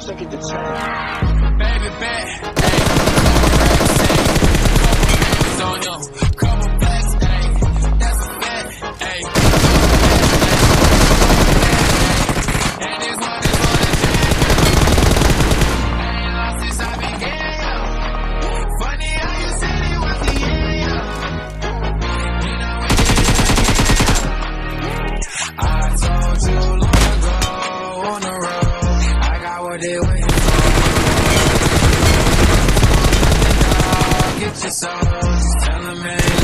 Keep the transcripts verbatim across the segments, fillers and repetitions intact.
Look at the time. Baby, bet. Hey, on you. Couple blacks, hey. That's a bet. Hey. And this one is for the champion. I ain't lost since I began. Funny how you said it was the end. You know we did it. I told you long ago on the road. I got what they waiting for. Get your soul, just tell them it ain't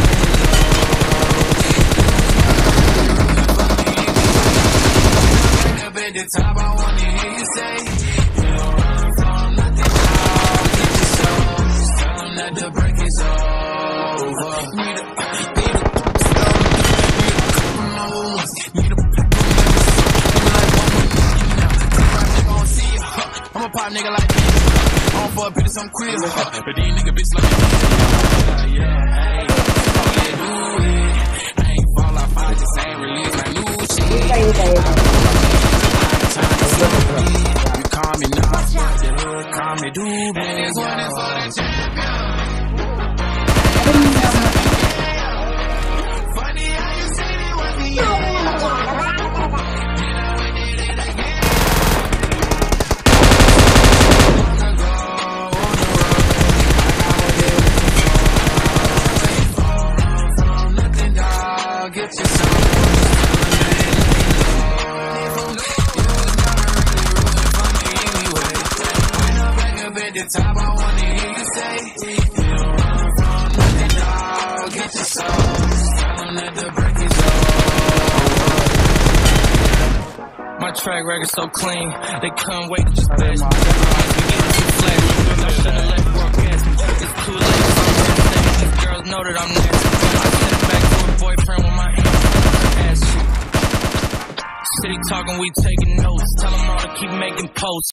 up at the top, I wanna hear you say, you don't run from nothing, dog. Get your soul, just tell them that the break is over. Need a, need a, need a couple more ones. Need a pack of niggas, like one with me now. Think I gon' see ya, huh? I'm a pop nigga like me. On for a bit of some queer, huh? But these nigga bitch like me. Yeah, hey, oh yeah, do it. I ain't fall off, I just ain't release my new shit. You call me Nas, but the hood call me Doobie. And this one is for the champion. Funny how you said it was the end. Get your soul. At the top, I wanna hear you say, you don't run from nothing, dog. Get your soul. Tell them that the break is over. My track record's so clean, they couldn't wait to just bash me. We getting too flashy. I should've let work ask me. It's too late. These girls know that I'm nasty. I sent it back to a boyfriend with my hands. Ass shit. City talking, we taking notes. Tell them all to keep making posts.